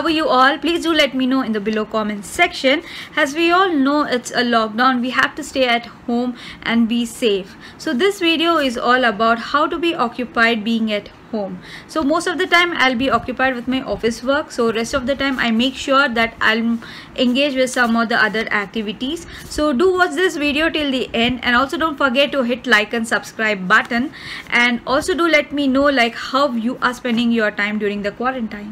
are you all? Please do let me know in the below comment section. As we all know, it's a lockdown. We have to stay at home and be safe. So this video is all about how to be occupied being at home. So most of the time I'll be occupied with my office work, so rest of the time I make sure that I'll engage with some of the other activities. So do watch this video till the end, and also don't forget to hit like and subscribe button, and also do let me know like how you are spending your time during the quarantine.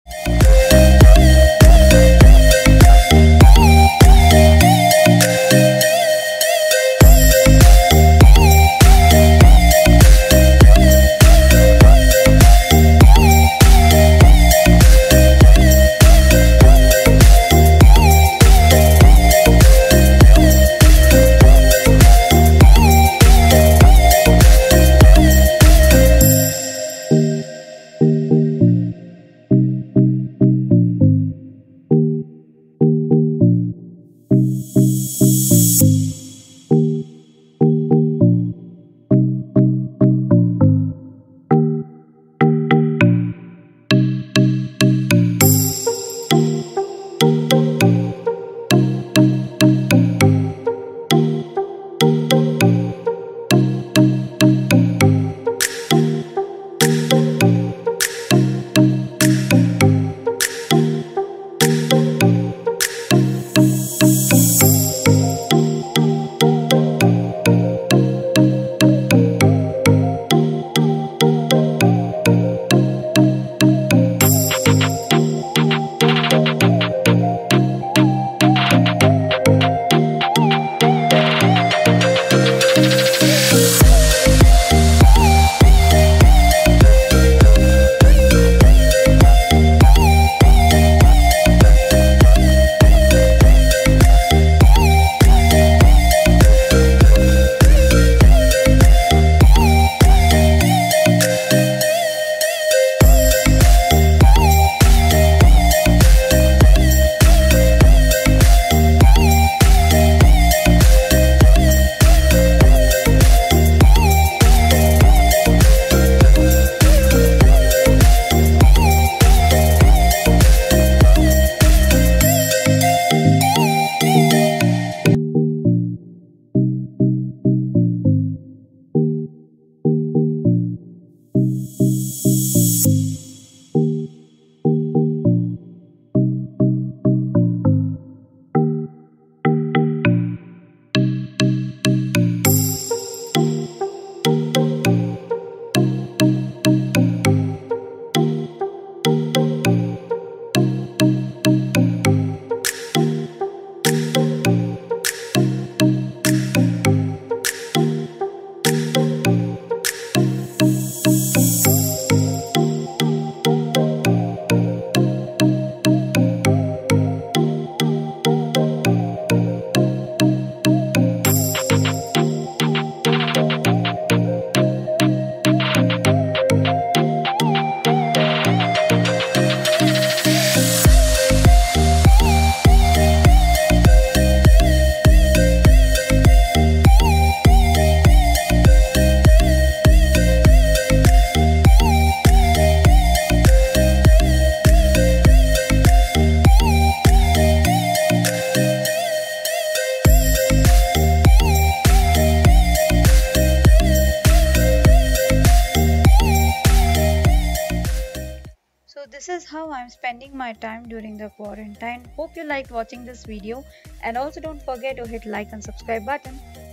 So this is how I'm spending my time during the quarantine. Hope you liked watching this video, and also don't forget to hit like and subscribe button.